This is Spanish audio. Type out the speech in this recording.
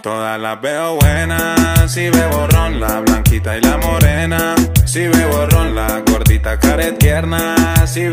Todas las veo buenas, si bebo ron, la blanquita y la morena. Si bebo ron, la gordita care tierna. Si